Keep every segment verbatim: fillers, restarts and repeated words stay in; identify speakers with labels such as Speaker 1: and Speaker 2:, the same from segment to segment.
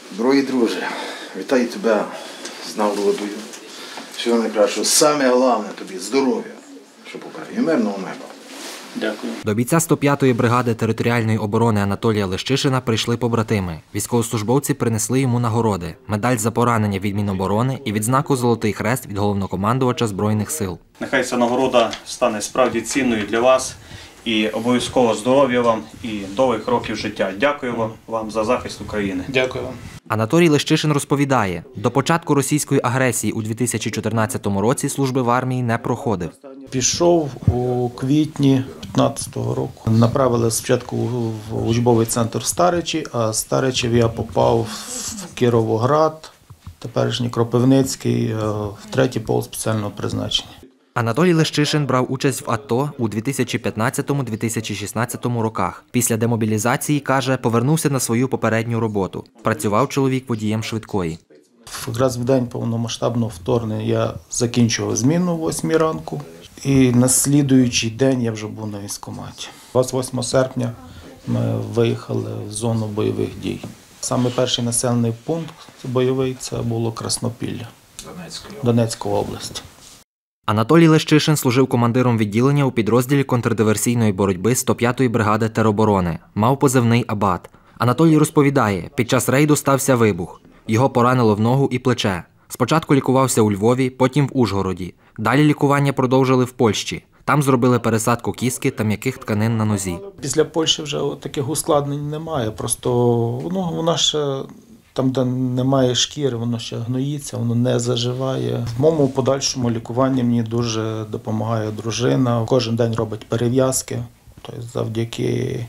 Speaker 1: Дорогі друже, вітаю тебе з нагородою. Всього найкращого. Саме головне тобі здоров'я, щоб у мирного неба.
Speaker 2: Дякую.
Speaker 3: До бійця сто п'ятої бригади територіальної оборони Анатолія Лещишина прийшли побратими. Військовослужбовці принесли йому нагороди, медаль за поранення від Міноборони і відзнаку «Золотий хрест» від головнокомандувача Збройних сил.
Speaker 2: Нехай ця нагорода стане справді цінною для вас і обов'язково здоров'я вам і довгих років життя. Дякую вам за захист України.
Speaker 4: Дякую вам.
Speaker 3: Анатолій Лещишин розповідає, до початку російської агресії у дві тисячі чотирнадцятому році служби в армії не проходив.
Speaker 4: Пішов у квітні дві тисячі п'ятнадцятого року. Направили спочатку в учбовий центр в Старичі, а з Старичів я попав в Кіровоград, теперішній Кропивницький, в третій полк спеціального призначення.
Speaker 3: Анатолій Лещишин брав участь в АТО у дві тисячі п'ятнадцятому - дві тисячі шістнадцятому роках. Після демобілізації, каже, повернувся на свою попередню роботу. Працював чоловік водієм швидкої.
Speaker 4: Якраз в день повномасштабного вторгнення я закінчував зміну о восьмій ранку. І на слідуючий день я вже був на військкоматі. двадцять восьмого серпня ми виїхали в зону бойових дій. Саме перший населений пункт бойовий – це було Краснопілля, Донецька область.
Speaker 3: Анатолій Лещишин служив командиром відділення у підрозділі контрдиверсійної боротьби сто п'ятої бригади тероборони. Мав позивний «Абат». Анатолій розповідає, під час рейду стався вибух. Його поранило в ногу і плече. Спочатку лікувався у Львові, потім в Ужгороді. Далі лікування продовжили в Польщі. Там зробили пересадку кістки та м'яких тканин на нозі.
Speaker 4: Після Польщі вже таких ускладнень немає. Просто ну, вона ще, там, де немає шкіри, воно ще гноїться, воно не заживає. В моєму подальшому лікуванні мені дуже допомагає дружина. Кожен день робить перев'язки. Тобто завдяки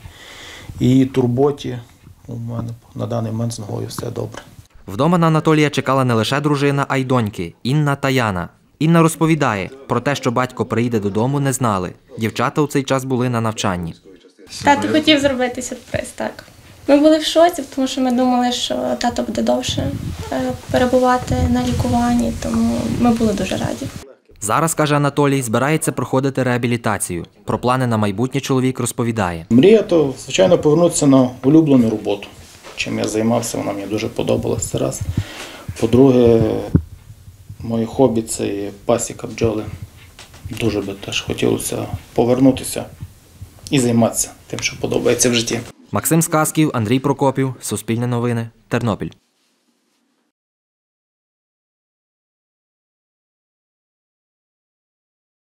Speaker 4: її турботі у мене на даний момент з ногою все добре.
Speaker 3: Вдома на Анатолія чекала не лише дружина, а й доньки – Інна та Яна. Інна розповідає, про те, що батько приїде додому, не знали. Дівчата у цей час були на навчанні.
Speaker 5: Тато хотів зробити сюрприз, так. Ми були в шоці, тому що ми думали, що тато буде довше перебувати на лікуванні, тому ми були дуже раді.
Speaker 3: Зараз, каже Анатолій, збирається проходити реабілітацію. Про плани на майбутнє чоловік розповідає.
Speaker 4: Мрія – то, звичайно, повернутися на улюблену роботу. Чим я займався, вона мені дуже подобалася. Це раз. По-друге, моє хобі – це пасіка бджоли. Дуже би теж хотілося повернутися і займатися тим, що подобається в житті.
Speaker 3: Максим Сказків, Андрій Прокопів, Суспільне новини, Тернопіль.